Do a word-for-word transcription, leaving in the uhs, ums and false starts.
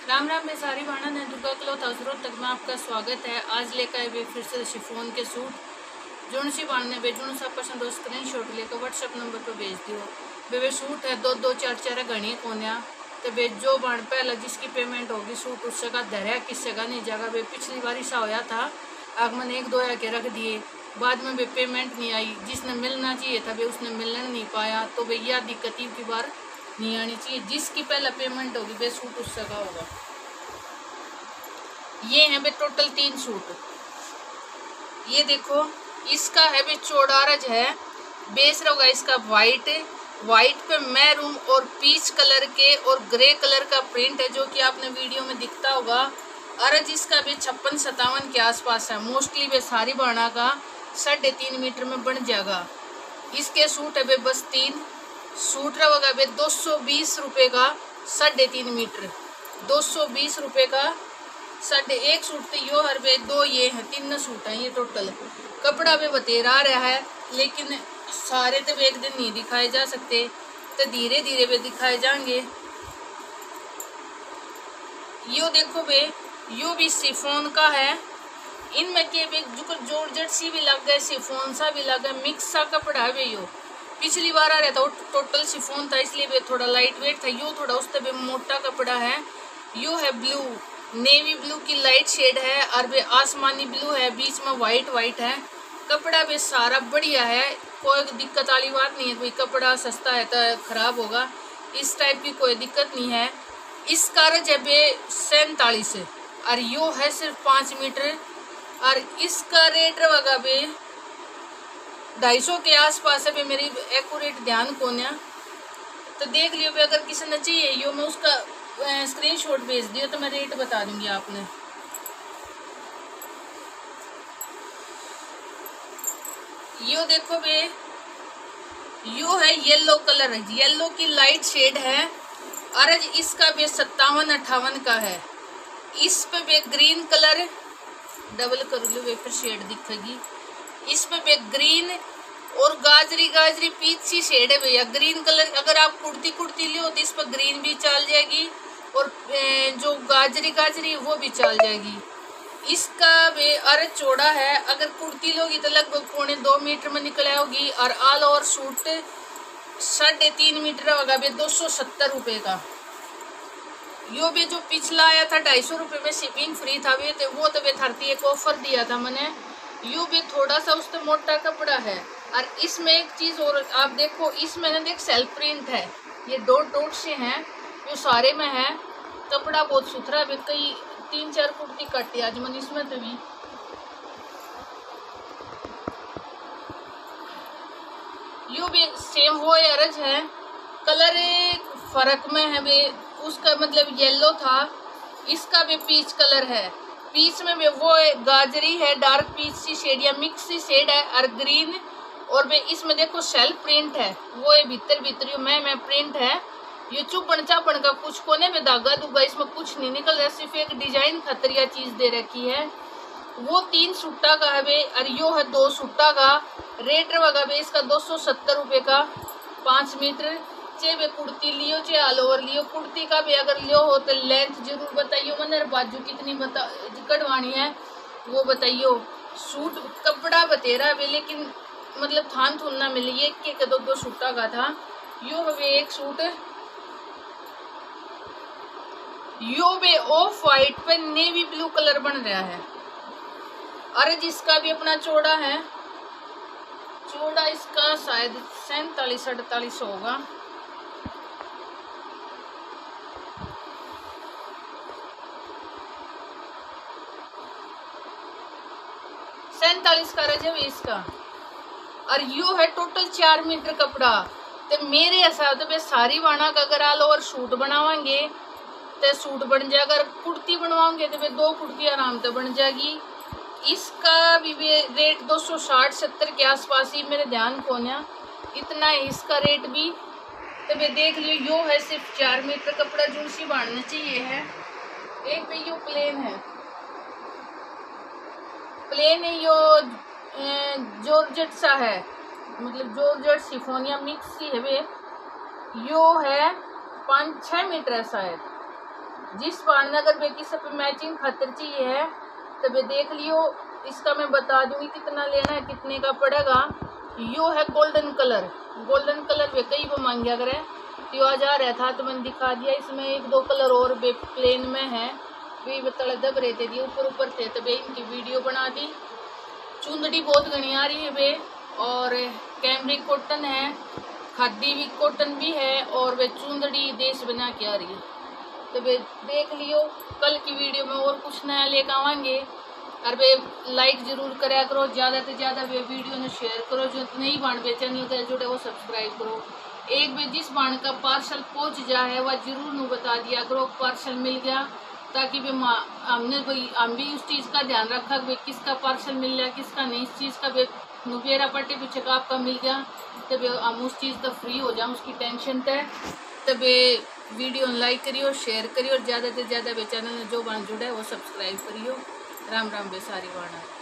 राम राम, मैं सारी बाणा ने दुर्गा क्लॉथ हाउस तक में आपका स्वागत है। आज लेकर आए वे फिर से शिफॉन के सूट जोन सी बाण ने बेजून सा पसंद हो स्क्रीन शॉट लेकर व्हाट्सएप नंबर पर भेज दियो। वे वे सूट है दो दो चार चार घनी कोन्या तो वे जो बाण पहला जिसकी पेमेंट होगी सूट उस जगह धरया किस जगह नहीं जगह। वे पिछली बार ऐसा होया था, आगमन एक दो के रख दिए, बाद में वे पेमेंट नहीं आई, जिसने मिलना चाहिए था वे उसने मिलने नहीं पाया। तो वे यह दिक्कत की बार नहीं आनी चाहिए, जिसकी पहला पेमेंट होगी वे सूट उस जगह होगा। ये है वे टोटल तीन सूट। ये देखो इसका है वे चौड़ारज है, बेस होगा इसका वाइट, वाइट पे मैरून और पीच कलर के और ग्रे कलर का प्रिंट है जो कि आपने वीडियो में दिखता होगा। अरज इसका भी छप्पन सत्तावन के आसपास है। मोस्टली वे सारी बाणा का साढ़े तीन मीटर में बन जाएगा। इसके सूट है वे बस तीन सूट रहेगा वे दो सौ बीस रुपये का साढ़े तीन मीटर, दो सौ बीस रुपये का साढ़े एक सूट तो यो हर वे दो ये हैं तीन सूट हैं ये टोटल। कपड़ा भी बतेरा रहा है लेकिन सारे तो एक दिन नहीं दिखाए जा सकते, तो धीरे धीरे वे दिखाए जाएंगे। यो देखो वे यो भी शिफॉन का है, इनमें के वे जो जॉर्जेट सी भी लग गए, शिफॉन सा भी लग गया, मिक्स सा कपड़ा है वे। यो पिछली बार आ रहा था वो टोटल शिफॉन था इसलिए वे थोड़ा लाइट वेट था, यो थोड़ा उससे भी मोटा कपड़ा है। यो है ब्लू, नेवी ब्लू की लाइट शेड है और वे आसमानी ब्लू है, बीच में वाइट वाइट है। कपड़ा भी सारा बढ़िया है, कोई दिक्कत वाली बात नहीं है। कोई कपड़ा सस्ता है तो खराब होगा, इस टाइप की कोई दिक्कत नहीं है। इसका रज है बे सैंतालीस और यो है सिर्फ पाँच मीटर और इसका रेट रहेगा बे ढाई सौ के आसपास है। बे मेरी एक्यूरेट ध्यान कोन्या तो देख लियो बे, अगर किसी ने चाहिए यो मैं उसका स्क्रीनशॉट भेज दियो तो मैं रेट बता दूंगी आपने। यो देखो बे यो है येलो कलर, येलो की लाइट शेड है और इसका बे सत्तावन अट्ठावन का है। इस पे बे ग्रीन कलर डबल कर लो वे फिर शेड दिखेगी। इस पे बे ग्रीन और गाजरी गाजरी पीच सी शेड है भैया। ग्रीन कलर अगर आप कुर्ती कुर्ती लियो तो इस पर ग्रीन भी चल जाएगी और जो गाजरी गाजरी वो भी चल जाएगी। इसका बे अरे चौड़ा है, अगर कुर्ती लोगी तो लगभग पौने दो मीटर में निकल आओगी और ऑल ओवर सूट साढ़े तीन मीटर होगा बे दो सौ सत्तर रुपये का। यो भी जो पिछला आया था ढाई सौ रुपये में शिपिंग फ्री था वे तो वो तो वे थर्टी एक ऑफर दिया था मैंने। यो भी थोड़ा सा उससे मोटा कपड़ा है और इसमें एक चीज़ और आप देखो, इसमें ना देख सेल्फ प्रिंट है, ये डॉट डॉट से हैं, जो सारे में है। कपड़ा बहुत सुथरा है, कई तीन चार कुर्ती कटी आज मैंने इसमें तो भी। यो भी सेम वो अरज है, कलर फर्क में है वे, उसका मतलब येलो था, इसका भी पीच कलर है। पीच में भी वो गाजरी है, डार्क पीच सी शेड या मिक्स सी शेड है और ग्रीन और वे इसमें देखो सेल्फ प्रिंट है, वो ये भीतर भीतर मैं मैं प्रिंट है। ये चुपन चापन का कुछ कोने में धागा दुगा इसमें कुछ नहीं निकल रहा, सिर्फ एक डिजाइन खतरिया चीज दे रखी है। वो तीन सुट्टा का है वे और यो है दो सुट्टा का। रेट रहेगा वे इसका दो सौ सत्तर रुपये का पाँच मीटर। चाहे वे कुर्ती लियो चाहे ऑल ओवर लियो, कुर्ती का भी अगर लियो हो तो लेंथ जरूर बताइयो, मैंने बाजू कितनी बता कटवानी है वो बताइयो। सूट कपड़ा बतेरा वे लेकिन मतलब थान थुन ना मिली, एक के दो दो सूटा का था। यो वे एक सूट यो वे ऑफ वाइट पे नेवी ब्लू कलर बन रहा है अरे जिसका भी अपना चौड़ा है, चौड़ा इसका शायद सैंतालीस अड़तालीस होगा। सैंतालीस का रज है इसका और यो है टोटल चार मीटर कपड़ा। तो मेरे हिसाब से सारी बाणा का अगर ऑल ओवर सूट बनावाएंगे तो सूट बन जाएगा, अगर कुर्ती बनवाओगे तो वे दो कुर्ती आराम से बन जाएगी। इसका भी रेट दो सौ साठ सत्तर के आसपास ही मेरे ध्यान को ना इतना है इसका रेट भी। तो वे देख लियो यो है सिर्फ चार मीटर कपड़ा जो सी बांधना चाहिए है। एक पे यो प्लेन है, प्लेन है यो जॉर्जेट सा है, मतलब जॉर्जेट शिफोनिया मिक्स सी है वे। यो है पाँच छः मीटर है शायद, जिस बाण अगर वे किस पे मैचिंग खातर चाहिए है तो वे देख लियो। इसका मैं बता दूंगी कितना लेना है, कितने का पड़ेगा। यो है गोल्डन कलर, गोल्डन कलर वे कई वो मांग करे तो आज आ रहा था तो मैंने दिखा दिया। इसमें एक दो कलर और वे प्लेन में है, वे बतल दब रहे थे ऊपर ऊपर थे तो वे इनकी वीडियो बना दी। चुंदड़ी बहुत घनी आ रही है वे, और कैमरिक कॉटन है, खादी भी कॉटन भी है, और वे चुंदड़ी देश बना के आ रही है। तो वे देख लियो, कल की वीडियो में और कुछ नया लेकर आवांगे। और वे लाइक जरूर करा करो, ज़्यादा से ज़्यादा वे वीडियो ने शेयर करो। जो नहीं बाण वे चैनल के जुड़े वो सब्सक्राइब करो। एक भी जिस बाण का पार्सल पहुंच जाए वह जरूर नु बता दिया करो पार्सल मिल गया, ताकि वे हमने भाई हम भी उस चीज़ का ध्यान रखा कि किसका पार्सल मिल गया किसका नहीं। इस चीज़ का वे नुबेरा पट्टी पीछे का आपका मिल गया तो वे हम उस चीज़ का फ्री हो जाए, उसकी टेंशन है। तब वीडियो लाइक करियो, शेयर करियो, और ज़्यादा से ज़्यादा वे चैनल में जो बाण जुड़ा है वो सब्सक्राइब करियो। राम राम बेसारी वाणा।